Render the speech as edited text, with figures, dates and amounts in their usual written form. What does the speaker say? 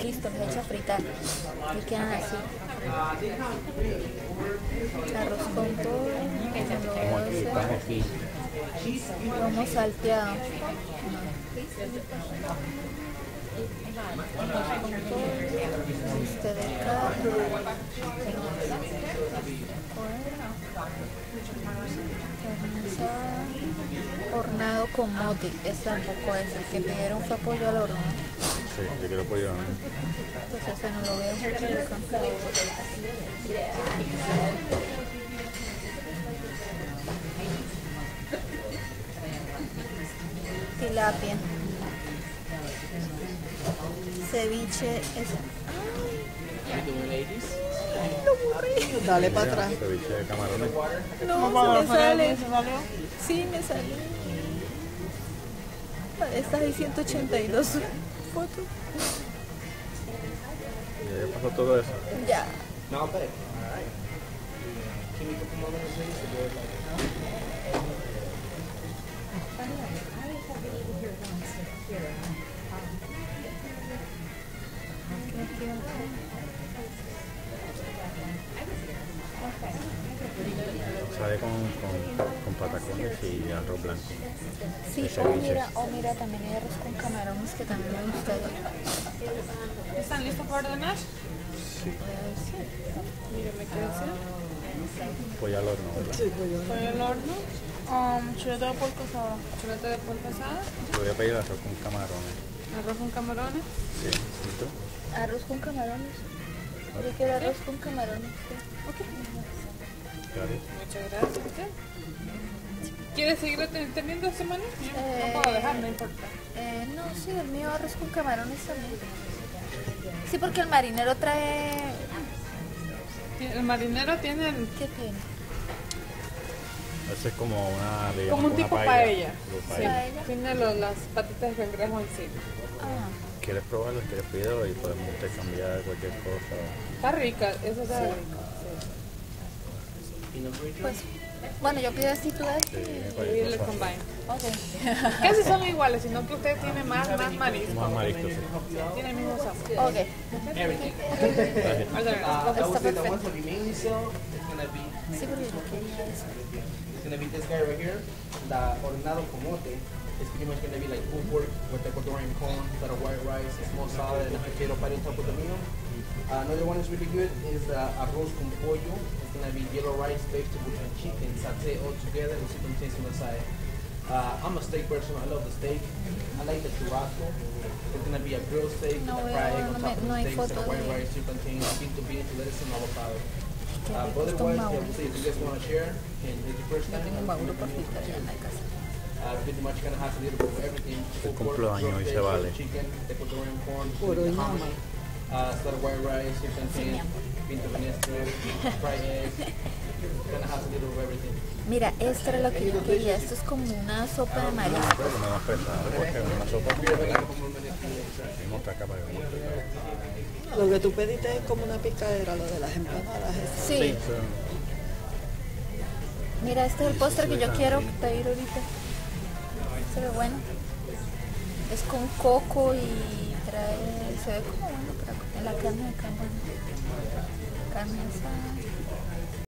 listo, los echa a fritar y quedan así. Arroz con pollo, lomo salteado. Arroz con pollo, de carne, hornado con mote. Es tampoco es el que pidieron fue pollo al horno. Sí, yo quiero pollo, ¿no? Pues ese no lo veo. Tilapia. Ceviche es... Ay, lo borré. Dale para atrás. Ceviche de camarones. No, se me sale. Sí, me sale. Estas hay 182 fotos. ¿Y ya pasó todo eso? Ya. No, but can we put them on the place to do it like Sale con patacones y arroz blanco. Sí, De o ceviche. mira, también hay arroz con camarones que también me gusta. ¿Están listos para ordenar? Sí. Mírenme qué decir. Pollo al horno, ¿verdad? Sí, pues yo Pollo al horno. Chuleta de puerco asada. Chuleta de puerco asada. Yo voy a pedir arroz con camarones. Arroz con camarones. Sí. ¿Y tú? Arroz con camarones. Yo quiero arroz con camarones. Ok. Gracias. Muchas gracias. ¿Usted? ¿Quieres seguir teniendo este menú? Yo no puedo dejar, no importa. No, sí, el mío arroz con camarones también. Sí, porque el marinero trae... El marinero tiene ¿Qué tiene? Ese es como una, le como llaman un tipo una paella. Tipo Sí, paella. Paella. tiene las patitas de cangrejo encima. Ah, ¿Quieres probarlo? ¿Quieres pedirlo? Y podemos intercambiar cualquier cosa. Está rica, eso está rico. pues... Bueno, yo pido así, tú das. Sí, Y cualquier le cosa. combine. Ok. Casi son iguales, sino que usted tiene más marisco. Más marisco, sí. Tiene el mismo sabor. Ok. everything? Gracias. I would say the one for the mainly sale is gonna be Sí, porque yo quería eso. it's gonna be this guy right here, the hornado camote. It's pretty much gonna be like pulled pork with Ecuadorian corn, that are white rice, a small salad, and a potato patty on top of the meal. Another one is really good is arroz con pollo. It's gonna be yellow rice, vegetables, and chicken sauté all together with some taste on the side. I'm a steak person. I love the steak. I like the churrasco. It's gonna be a grilled steak No with a veo, fried egg on no top of no the hay steak, foto and a white de... rice, chicken contains pinto beans, lettuce, and avocado. Qué But rico, esto otherwise, es I would say if you guys want to share and it's your first Yo time, tengo un Mauro para fritar allá en la casa. pretty much gonna have a little bit of everything. Pulled pork, cumpleaños grilled y steak, se vale. chicken, Ecuadorian corn, Puro y hominy, nada. started white rice, chicken contains pinto beans, fried eggs. Gonna have a little of everything. Mira, esto era lo que yo quería. Esto es como una sopa de marisco. Creo que me más pesado porque es una sopa. Tenemos otra capa de pesado. Lo que tú pediste es como una picadera, lo de las empanadas. Esas. Sí. Mira, este es el postre que yo quiero pedir ahorita. Se ve bueno. Es con coco y trae... Se ve como bueno para comer la carne de camarón. Carne asada.